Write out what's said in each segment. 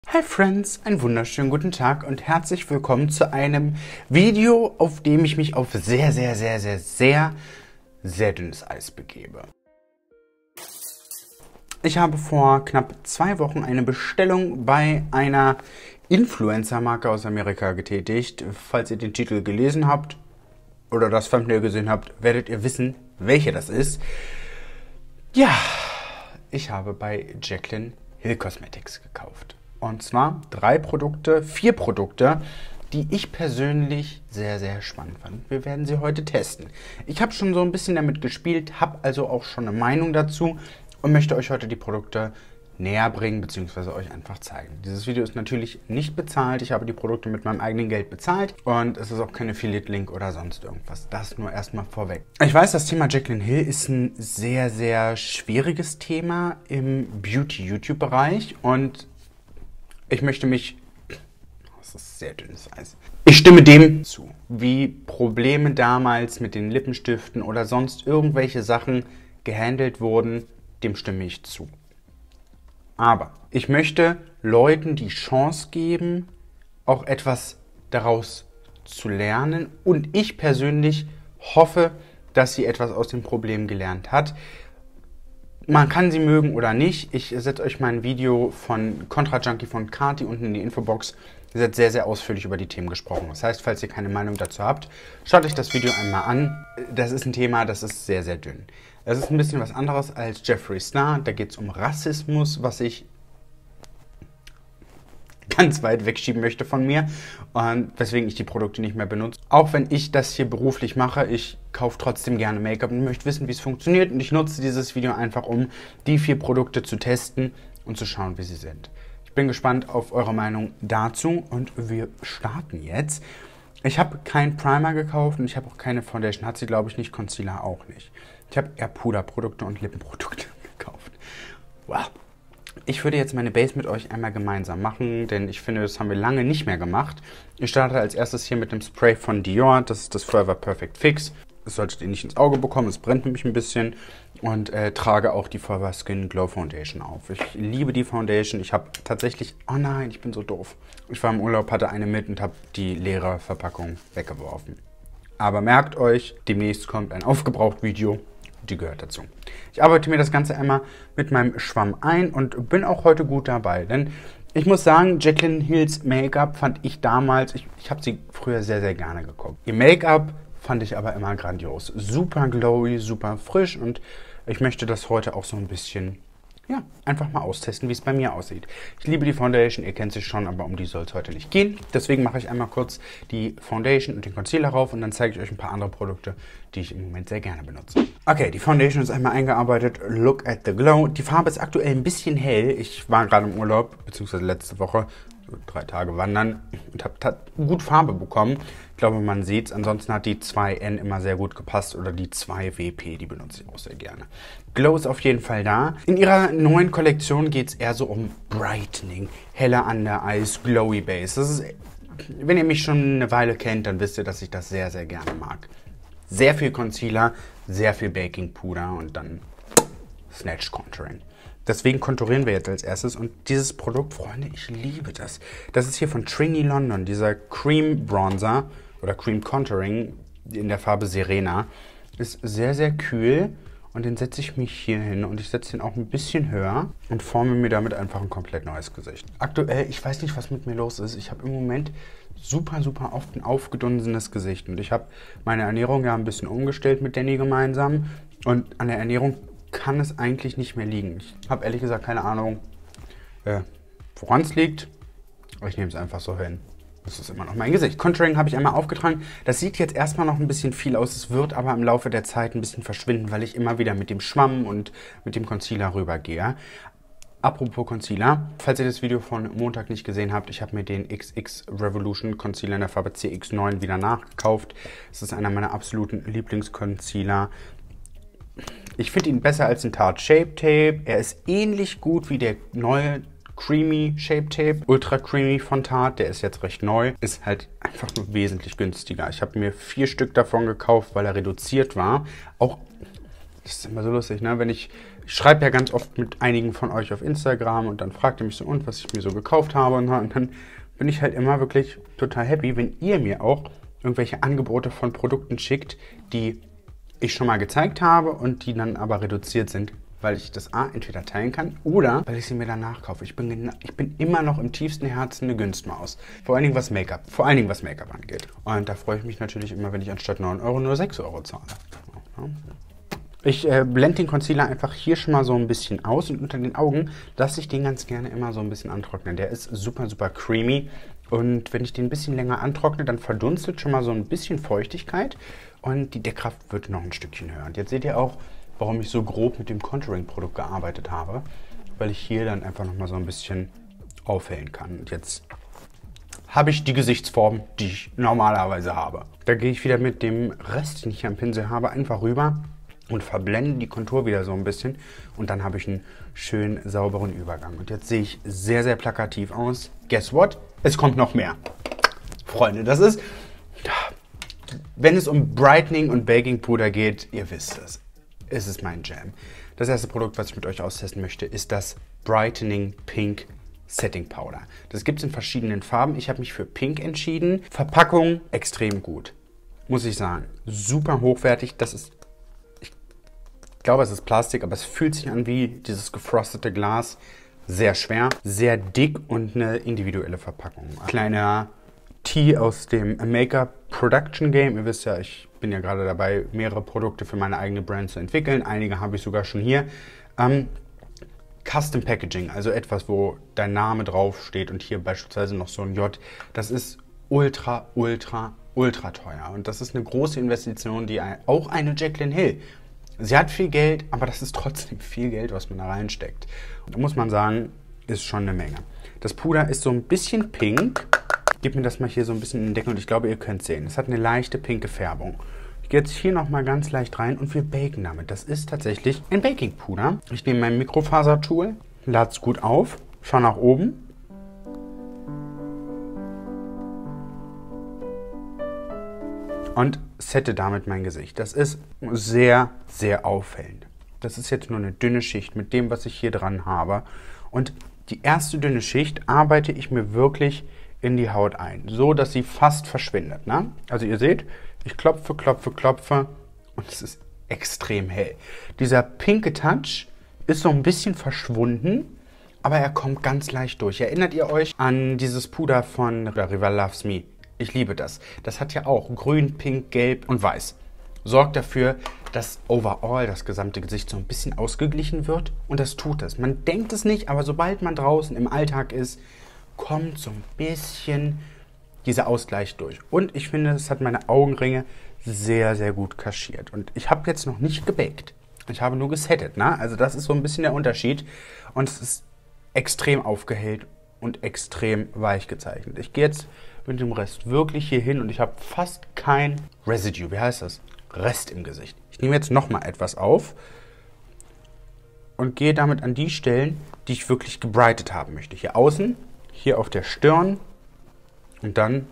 Hi Friends, einen wunderschönen guten Tag und herzlich willkommen zu einem Video, auf dem ich mich auf sehr dünnes Eis begebe. Ich habe vor knapp 2 Wochen eine Bestellung bei einer Influencer-Marke aus Amerika getätigt. Falls ihr den Titel gelesen habt oder das Thumbnail gesehen habt, werdet ihr wissen, welche das ist. Ja, ich habe bei Jaclyn Hill Cosmetics gekauft. Und zwar 4 Produkte, die ich persönlich sehr spannend fand. Wir werden sie heute testen. Ich habe schon so ein bisschen damit gespielt, habe also auch schon eine Meinung dazu und möchte euch heute die Produkte näher bringen bzw. euch einfach zeigen. Dieses Video ist natürlich nicht bezahlt. Ich habe die Produkte mit meinem eigenen Geld bezahlt und es ist auch kein Affiliate-Link oder sonst irgendwas. Das nur erstmal vorweg. Ich weiß, das Thema Jaclyn Hill ist ein sehr schwieriges Thema im Beauty-YouTube-Bereich und ich möchte mich... Das ist sehr dünnes Eis. Ich stimme dem zu. Wie Probleme damals mit den Lippenstiften oder sonst irgendwelche Sachen gehandelt wurden, dem stimme ich zu. Aber ich möchte Leuten die Chance geben, auch etwas daraus zu lernen. Und ich persönlich hoffe, dass sie etwas aus dem Problem gelernt hat. Man kann sie mögen oder nicht. Ich setze euch mein Video von Contra Junkie von Kati unten in die Infobox. Sie hat sehr ausführlich über die Themen gesprochen. Das heißt, falls ihr keine Meinung dazu habt, schaut euch das Video einmal an. Das ist ein Thema, das ist sehr dünn. Es ist ein bisschen was anderes als Jeffree Star. Da geht es um Rassismus, was ich ganz weit wegschieben möchte von mir und weswegen ich die Produkte nicht mehr benutze. Auch wenn ich das hier beruflich mache, ich kaufe trotzdem gerne Make-up und möchte wissen, wie es funktioniert. Und ich nutze dieses Video einfach, um die 4 Produkte zu testen und zu schauen, wie sie sind. Ich bin gespannt auf eure Meinung dazu und wir starten jetzt. Ich habe keinen Primer gekauft und ich habe auch keine Foundation. Hat sie, glaube ich, nicht. Concealer auch nicht. Ich habe eher Puderprodukte und Lippenprodukte gekauft. Wow. Ich würde jetzt meine Base mit euch einmal gemeinsam machen, denn ich finde, das haben wir lange nicht mehr gemacht. Ich starte als erstes hier mit dem Spray von Dior. Das ist das Forever Perfect Fix. Das solltet ihr nicht ins Auge bekommen, es brennt nämlich ein bisschen. Und trage auch die Forever Skin Glow Foundation auf. Ich liebe die Foundation. Ich habe tatsächlich... Oh nein, ich bin so doof. Ich war im Urlaub, hatte eine mit und habe die leere Verpackung weggeworfen. Aber merkt euch, demnächst kommt ein Aufgebraucht-Video. Die gehört dazu. Ich arbeite mir das Ganze einmal mit meinem Schwamm ein und bin auch heute gut dabei. Denn ich muss sagen, Jaclyn Hills Make-up fand ich damals... Ich habe sie früher sehr gerne geguckt. Ihr Make-up fand ich aber immer grandios. Super glowy, super frisch und ich möchte das heute auch so ein bisschen, ja, einfach mal austesten, wie es bei mir aussieht. Ich liebe die Foundation, ihr kennt sie schon, aber um die soll es heute nicht gehen. Deswegen mache ich einmal kurz die Foundation und den Concealer rauf und dann zeige ich euch ein paar andere Produkte, die ich im Moment sehr gerne benutze. Okay, die Foundation ist einmal eingearbeitet. Look at the glow. Die Farbe ist aktuell ein bisschen hell. Ich war gerade im Urlaub, beziehungsweise letzte Woche, 3 Tage wandern und habe gut Farbe bekommen. Ich glaube, man sieht es. Ansonsten hat die 2N immer sehr gut gepasst oder die 2WP, die benutze ich auch sehr gerne. Glow ist auf jeden Fall da. In ihrer neuen Kollektion geht es eher so um Brightening, heller Under Eyes, Glowy Base. Das ist, wenn ihr mich schon eine Weile kennt, dann wisst ihr, dass ich das sehr gerne mag. Sehr viel Concealer, sehr viel Baking Puder und dann Snatch Contouring. Deswegen konturieren wir jetzt als erstes und dieses Produkt, Freunde, ich liebe das. Das ist hier von Trinny London, dieser Cream Bronzer oder Cream Contouring in der Farbe Serena. Ist sehr kühl und den setze ich mich hier hin und ich setze den auch ein bisschen höher und forme mir damit einfach ein komplett neues Gesicht. Aktuell, ich weiß nicht, was mit mir los ist. Ich habe im Moment super oft ein aufgedunsenes Gesicht und ich habe meine Ernährung ja ein bisschen umgestellt mit Danny gemeinsam und an der Ernährung kann es eigentlich nicht mehr liegen. Ich habe ehrlich gesagt keine Ahnung, woran es liegt. Aber ich nehme es einfach so hin. Das ist immer noch mein Gesicht. Contouring habe ich einmal aufgetragen. Das sieht jetzt erstmal noch ein bisschen viel aus. Es wird aber im Laufe der Zeit ein bisschen verschwinden, weil ich immer wieder mit dem Schwamm und mit dem Concealer rübergehe. Apropos Concealer, falls ihr das Video von Montag nicht gesehen habt, ich habe mir den XX Revolution Concealer in der Farbe CX9 wieder nachgekauft. Es ist einer meiner absoluten Lieblingsconcealer. Ich finde ihn besser als ein Tarte Shape Tape. Er ist ähnlich gut wie der neue Creamy Shape Tape. Ultra Creamy von Tarte. Der ist jetzt recht neu. Ist halt einfach nur wesentlich günstiger. Ich habe mir 4 Stück davon gekauft, weil er reduziert war. Auch, das ist immer so lustig, ne? Wenn ich Ich schreibe ja ganz oft mit einigen von euch auf Instagram und dann fragt ihr mich so, und was ich mir so gekauft habe. Und dann bin ich halt immer wirklich total happy, wenn ihr mir auch irgendwelche Angebote von Produkten schickt, die ich schon mal gezeigt habe und die dann aber reduziert sind, weil ich das A entweder teilen kann oder weil ich sie mir danach kaufe. Ich bin immer noch im tiefsten Herzen eine Günstmaus. Vor allen Dingen was Make-up angeht. Und da freue ich mich natürlich immer, wenn ich anstatt 9 Euro nur 6 Euro zahle. Ich blende den Concealer einfach hier schon mal so ein bisschen aus und unter den Augen lasse ich den ganz gerne immer so ein bisschen antrocknen. Der ist super, super creamy und wenn ich den ein bisschen länger antrockne, dann verdunstet schon mal so ein bisschen Feuchtigkeit und die Deckkraft wird noch ein Stückchen höher. Und jetzt seht ihr auch, warum ich so grob mit dem Contouring-Produkt gearbeitet habe, weil ich hier dann einfach noch mal so ein bisschen aufhellen kann. Und jetzt habe ich die Gesichtsform, die ich normalerweise habe. Da gehe ich wieder mit dem Rest, den ich hier am Pinsel habe, einfach rüber und verblende die Kontur wieder so ein bisschen und dann habe ich einen schönen sauberen Übergang. Und jetzt sehe ich sehr, sehr plakativ aus. Guess what? Es kommt noch mehr. Freunde, das ist, wenn es um Brightening und Baking Puder geht, ihr wisst es, ist es mein Jam. Das erste Produkt, was ich mit euch austesten möchte, ist das Brightening Pink Setting Powder. Das gibt es in verschiedenen Farben. Ich habe mich für Pink entschieden. Verpackung extrem gut, muss ich sagen. Super hochwertig. Das ist, ich glaube, es ist Plastik, aber es fühlt sich an wie dieses gefrostete Glas. Sehr schwer, sehr dick und eine individuelle Verpackung. Kleiner Tee aus dem Make-up Production Game. Ihr wisst ja, ich bin ja gerade dabei, mehrere Produkte für meine eigene Brand zu entwickeln. Einige habe ich sogar schon hier. Custom Packaging, also etwas, wo dein Name draufsteht und hier beispielsweise noch so ein J. Das ist ultra, ultra, ultra teuer. Und das ist eine große Investition, die auch eine Jaclyn Hill. Sie hat viel Geld, aber das ist trotzdem viel Geld, was man da reinsteckt. Und da muss man sagen, ist schon eine Menge. Das Puder ist so ein bisschen pink. Ich gebe mir das mal hier so ein bisschen in den Deckel und ich glaube, ihr könnt es sehen. Es hat eine leichte pinke Färbung. Ich gehe jetzt hier nochmal ganz leicht rein und wir baken damit. Das ist tatsächlich ein Baking-Puder. Ich nehme mein Mikrofasertool, lade es gut auf, schaue nach oben. Und sette damit mein Gesicht. Das ist sehr, sehr auffällend. Das ist jetzt nur eine dünne Schicht mit dem, was ich hier dran habe. Und die erste dünne Schicht arbeite ich mir wirklich in die Haut ein, so dass sie fast verschwindet. Ne? Also ihr seht, ich klopfe, klopfe, klopfe und es ist extrem hell. Dieser pinke Touch ist so ein bisschen verschwunden, aber er kommt ganz leicht durch. Erinnert ihr euch an dieses Puder von Rival Loves Me? Ich liebe das. Das hat ja auch grün, pink, gelb und weiß. Sorgt dafür, dass overall das gesamte Gesicht so ein bisschen ausgeglichen wird und das tut es. Man denkt es nicht, aber sobald man draußen im Alltag ist, kommt so ein bisschen dieser Ausgleich durch. Und ich finde, es hat meine Augenringe sehr, sehr gut kaschiert. Und ich habe jetzt noch nicht gebaked. Ich habe nur gesettet. Ne? Also das ist so ein bisschen der Unterschied. Und es ist extrem aufgehellt und extrem weich gezeichnet. Ich gehe jetzt mit dem Rest wirklich hier hin und ich habe fast kein Residue. Wie heißt das? Rest im Gesicht. Ich nehme jetzt nochmal etwas auf und gehe damit an die Stellen, die ich wirklich gebrightet haben möchte. Hier außen, hier auf der Stirn und dann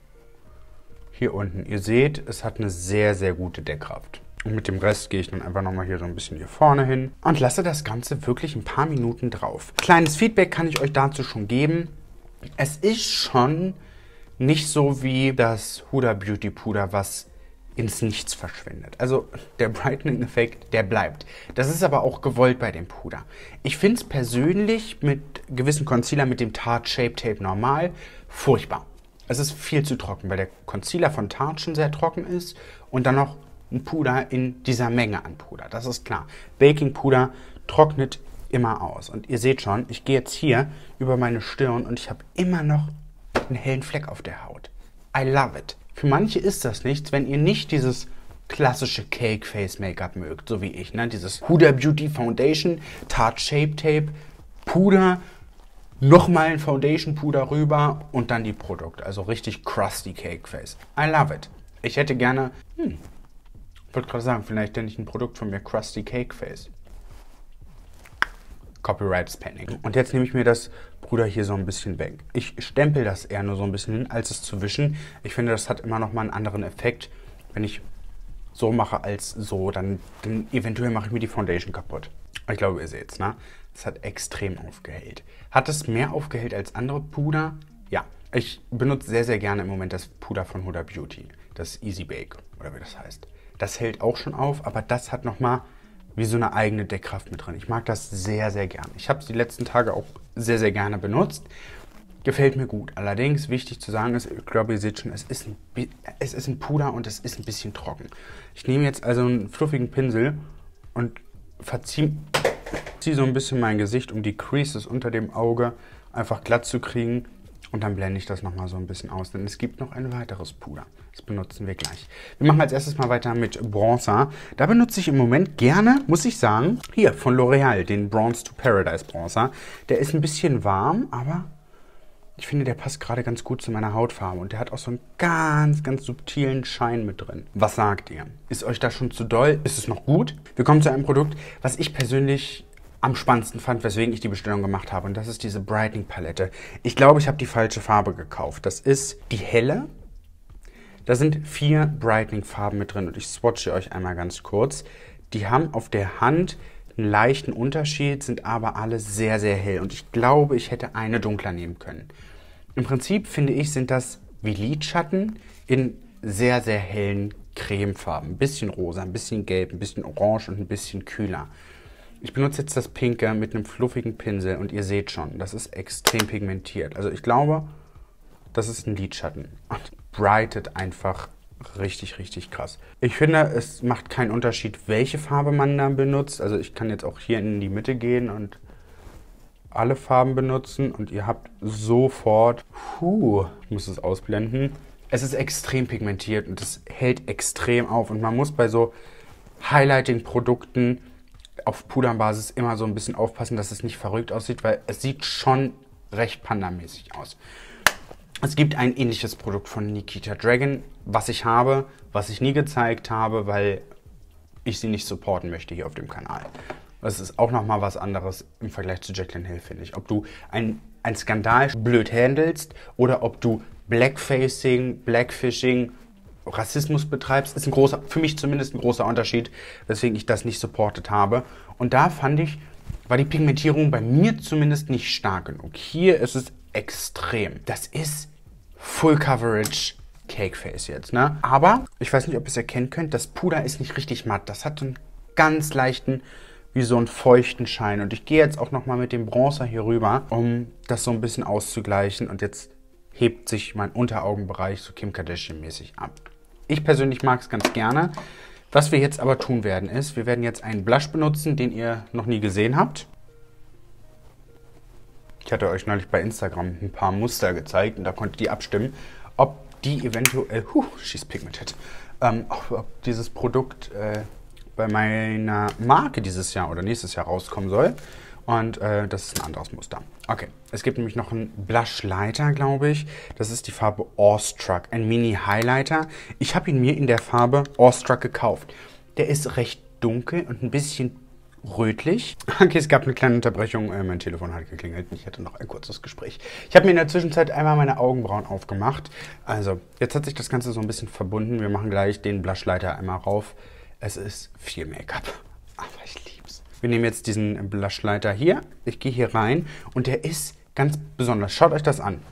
hier unten. Ihr seht, es hat eine sehr, sehr gute Deckkraft. Und mit dem Rest gehe ich dann einfach nochmal hier so ein bisschen hier vorne hin und lasse das Ganze wirklich ein paar Minuten drauf. Kleines Feedback kann ich euch dazu schon geben. Es ist schon nicht so wie das Huda Beauty Puder, was ins Nichts verschwindet. Also der Brightening-Effekt, der bleibt. Das ist aber auch gewollt bei dem Puder. Ich finde es persönlich mit gewissen Concealer mit dem Tarte Shape Tape Normal furchtbar. Es ist viel zu trocken, weil der Concealer von Tarte schon sehr trocken ist und dann noch ein Puder in dieser Menge an Puder. Das ist klar. Baking Puder trocknet immer aus. Und ihr seht schon, ich gehe jetzt hier über meine Stirn und ich habe immer noch einen hellen Fleck auf der Haut. I love it. Für manche ist das nichts, wenn ihr nicht dieses klassische Cake Face Make-up mögt, so wie ich. Ne? Dieses Huda Beauty Foundation, Tarte Shape Tape, Puder, nochmal ein Foundation Puder rüber und dann die Produkte. Also richtig crusty Cake Face. I love it. Ich hätte gerne, ich wollte gerade sagen, vielleicht nenne ich ein Produkt von mir Crusty Cake Face. Copyright is pending. Und jetzt nehme ich mir das Puder hier so ein bisschen weg. Ich stempel das eher nur so ein bisschen hin, als es zu wischen. Ich finde, das hat immer noch mal einen anderen Effekt. Wenn ich so mache als so, dann eventuell mache ich mir die Foundation kaputt. Ich glaube, ihr seht es, ne? Es hat extrem aufgehellt. Hat es mehr aufgehellt als andere Puder? Ja. Ich benutze sehr, sehr gerne im Moment das Puder von Huda Beauty. Das Easy Bake, oder wie das heißt. Das hält auch schon auf, aber das hat nochmal wie so eine eigene Deckkraft mit drin. Ich mag das sehr, sehr gerne. Ich habe es die letzten Tage auch sehr, sehr gerne benutzt. Gefällt mir gut. Allerdings, wichtig zu sagen ist, ich glaube, ihr seht schon, es ist ein Puder und es ist ein bisschen trocken. Ich nehme jetzt also einen fluffigen Pinsel und verziehe so ein bisschen mein Gesicht, um die Creases unter dem Auge einfach glatt zu kriegen. Und dann blende ich das nochmal so ein bisschen aus, denn es gibt noch ein weiteres Puder. Das benutzen wir gleich. Wir machen als erstes mal weiter mit Bronzer. Da benutze ich im Moment gerne, muss ich sagen, hier von L'Oreal, den Bronze to Paradise Bronzer. Der ist ein bisschen warm, aber ich finde, der passt gerade ganz gut zu meiner Hautfarbe. Und der hat auch so einen ganz, ganz subtilen Schein mit drin. Was sagt ihr? Ist euch das schon zu doll? Ist es noch gut? Wir kommen zu einem Produkt, was ich persönlich am spannendsten fand, weswegen ich die Bestellung gemacht habe. Und das ist diese Brightening Palette. Ich glaube, ich habe die falsche Farbe gekauft. Das ist die helle. Da sind 4 Brightening Farben mit drin. Und ich swatche euch einmal ganz kurz. Die haben auf der Hand einen leichten Unterschied, sind aber alle sehr, sehr hell. Und ich glaube, ich hätte eine dunkler nehmen können. Im Prinzip, finde ich, sind das wie Lidschatten in sehr, sehr hellen Cremefarben. Ein bisschen rosa, ein bisschen gelb, ein bisschen orange und ein bisschen kühler. Ich benutze jetzt das Pinke mit einem fluffigen Pinsel und ihr seht schon, das ist extrem pigmentiert. Also ich glaube, das ist ein Lidschatten und brightet einfach richtig, richtig krass. Ich finde, es macht keinen Unterschied, welche Farbe man dann benutzt. Also ich kann jetzt auch hier in die Mitte gehen und alle Farben benutzen und ihr habt sofort, ich muss es ausblenden. Es ist extrem pigmentiert und es hält extrem auf und man muss bei so Highlighting-Produkten auf Puderbasis immer so ein bisschen aufpassen, dass es nicht verrückt aussieht, weil es sieht schon recht pandamäßig aus. Es gibt ein ähnliches Produkt von Nikita Dragon, was ich habe, was ich nie gezeigt habe, weil ich sie nicht supporten möchte hier auf dem Kanal. Das ist auch nochmal was anderes im Vergleich zu Jaclyn Hill, finde ich. Ob du ein Skandal blöd handelst oder ob du Blackfacing, Blackfishing, Rassismus betreibst, ist für mich zumindest ein großer Unterschied, weswegen ich das nicht supportet habe. Und da fand ich, war die Pigmentierung bei mir zumindest nicht stark genug. Hier ist es extrem. Das ist Full Coverage Cake Face jetzt, ne? Aber, ich weiß nicht, ob ihr es erkennen könnt, das Puder ist nicht richtig matt. Das hat so einen ganz leichten, wie so einen feuchten Schein. Und ich gehe jetzt auch nochmal mit dem Bronzer hier rüber, um das so ein bisschen auszugleichen. Und jetzt hebt sich mein Unteraugenbereich so Kim Kardashian-mäßig ab. Ich persönlich mag es ganz gerne. Was wir jetzt aber tun werden ist, wir werden jetzt einen Blush benutzen, den ihr noch nie gesehen habt. Ich hatte euch neulich bei Instagram ein paar Muster gezeigt und da konntet ihr abstimmen, ob die eventuell, she's pigmented, ob dieses Produkt bei meiner Marke dieses Jahr oder nächstes Jahr rauskommen soll. Und das ist ein anderes Muster. Okay, es gibt nämlich noch einen Blush-Lighter, glaube ich. Das ist die Farbe Awestruck, ein Mini-Highlighter. Ich habe ihn mir in der Farbe Awestruck gekauft. Der ist recht dunkel und ein bisschen rötlich. Okay, es gab eine kleine Unterbrechung. Mein Telefon hat geklingelt und ich hatte noch ein kurzes Gespräch. Ich habe mir in der Zwischenzeit einmal meine Augenbrauen aufgemacht. Also, jetzt hat sich das Ganze so ein bisschen verbunden. Wir machen gleich den Blush-Lighter einmal rauf. Es ist viel Make-up, aber ich lieb's. Wir nehmen jetzt diesen Blushlighter hier. Ich gehe hier rein und der ist ganz besonders. Schaut euch das an.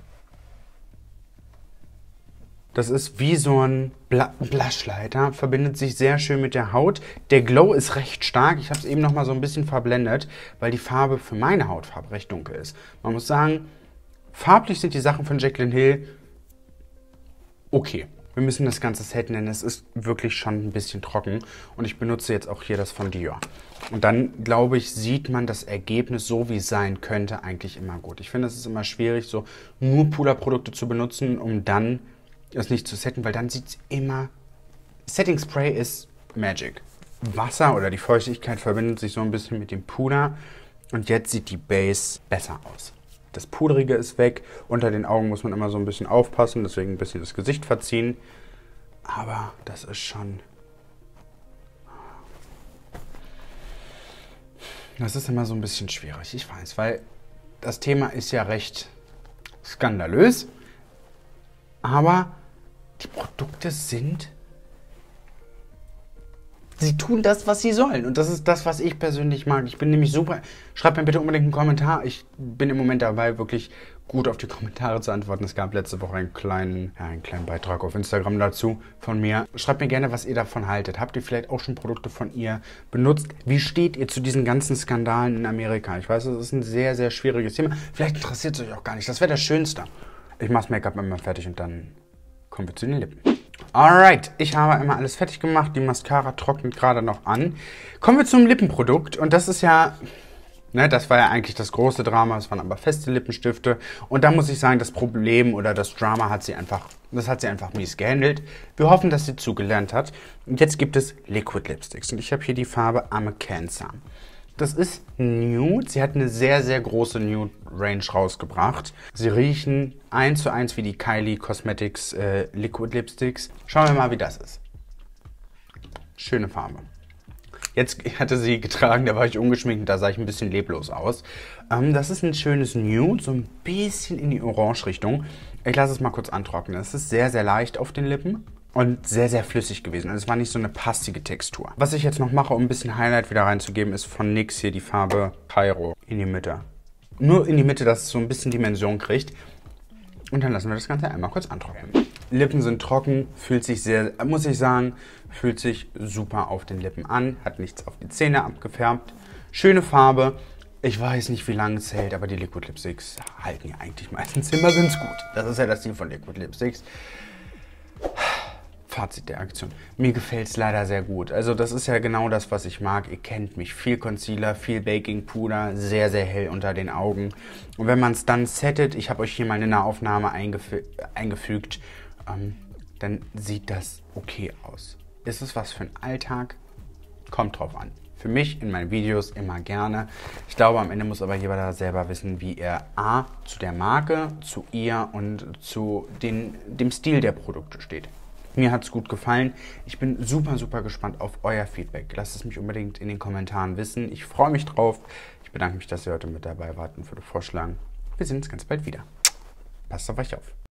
Das ist wie so ein Blushlighter, verbindet sich sehr schön mit der Haut. Der Glow ist recht stark. Ich habe es eben noch mal so ein bisschen verblendet, weil die Farbe für meine Hautfarbe recht dunkel ist. Man muss sagen, farblich sind die Sachen von Jaclyn Hill okay. Wir müssen das Ganze setten, denn es ist wirklich schon ein bisschen trocken. Und ich benutze jetzt auch hier das von Dior. Und dann, glaube ich, sieht man das Ergebnis, so wie es sein könnte, eigentlich immer gut. Ich finde, es ist immer schwierig, so nur Puderprodukte zu benutzen, um dann es nicht zu setten, weil dann sieht es immer... Setting Spray ist Magic. Wasser oder die Feuchtigkeit verbindet sich so ein bisschen mit dem Puder. Und jetzt sieht die Base besser aus. Das Pudrige ist weg. Unter den Augen muss man immer so ein bisschen aufpassen, deswegen ein bisschen das Gesicht verziehen. Aber das ist schon... Das ist immer so ein bisschen schwierig, ich weiß, weil das Thema ist ja recht skandalös. Aber die Produkte sind sie tun das, was sie sollen. Und das ist das, was ich persönlich mag. Ich bin nämlich super. Schreibt mir bitte unbedingt einen Kommentar. Ich bin im Moment dabei, wirklich gut auf die Kommentare zu antworten. Es gab letzte Woche einen kleinen Beitrag auf Instagram dazu von mir. Schreibt mir gerne, was ihr davon haltet. Habt ihr vielleicht auch schon Produkte von ihr benutzt? Wie steht ihr zu diesen ganzen Skandalen in Amerika? Ich weiß, das ist ein sehr, sehr schwieriges Thema. Vielleicht interessiert es euch auch gar nicht. Das wäre das Schönste. Ich mache das Make-up immer fertig und dann kommen wir zu den Lippen. Alright, ich habe einmal alles fertig gemacht. Die Mascara trocknet gerade noch an. Kommen wir zum Lippenprodukt. Und das ist ja... das war ja eigentlich das große Drama, es waren aber feste Lippenstifte. Und da muss ich sagen, das Problem oder das Drama hat sie einfach mies gehandelt. Wir hoffen, dass sie zugelernt hat. Und jetzt gibt es Liquid Lipsticks. Und ich habe hier die Farbe I'm a Cancer. Das ist Nude. Sie hat eine sehr, sehr große Nude-Range rausgebracht. Sie riechen 1:1 wie die Kylie Cosmetics Liquid Lipsticks. Schauen wir mal, wie das ist. Schöne Farbe. Jetzt hatte sie getragen, da war ich ungeschminkt und da sah ich ein bisschen leblos aus. Das ist ein schönes Nude, so ein bisschen in die Orange-Richtung. Ich lasse es mal kurz antrocknen. Es ist sehr, sehr leicht auf den Lippen und sehr, sehr flüssig gewesen. Also es war nicht so eine pastige Textur. Was ich jetzt noch mache, um ein bisschen Highlight wieder reinzugeben, ist von NYX hier die Farbe Cairo in die Mitte. Nur in die Mitte, dass es so ein bisschen Dimension kriegt. Und dann lassen wir das Ganze einmal kurz antrocknen. Lippen sind trocken, fühlt sich sehr, muss ich sagen, fühlt sich super auf den Lippen an, hat nichts auf die Zähne abgefärbt. Schöne Farbe. Ich weiß nicht, wie lange es hält, aber die Liquid Lipsticks halten ja eigentlich meistens immer ganz gut. Das ist ja das Ziel von Liquid Lipsticks. Fazit der Aktion. Mir gefällt es leider sehr gut. Also das ist ja genau das, was ich mag. Ihr kennt mich. Viel Concealer, viel Baking Puder, sehr, sehr hell unter den Augen. Und wenn man es dann settet, ich habe euch hier mal eine Nahaufnahme eingefügt, dann sieht das okay aus. Ist es was für den Alltag? Kommt drauf an. Für mich in meinen Videos immer gerne. Ich glaube, am Ende muss aber jeder da selber wissen, wie er A, zu der Marke, zu ihr und zu dem Stil der Produkte steht. Mir hat es gut gefallen. Ich bin super, super gespannt auf euer Feedback. Lasst es mich unbedingt in den Kommentaren wissen. Ich freue mich drauf. Ich bedanke mich, dass ihr heute mit dabei wart und würde vorschlagen, wir sehen uns ganz bald wieder. Passt auf euch auf.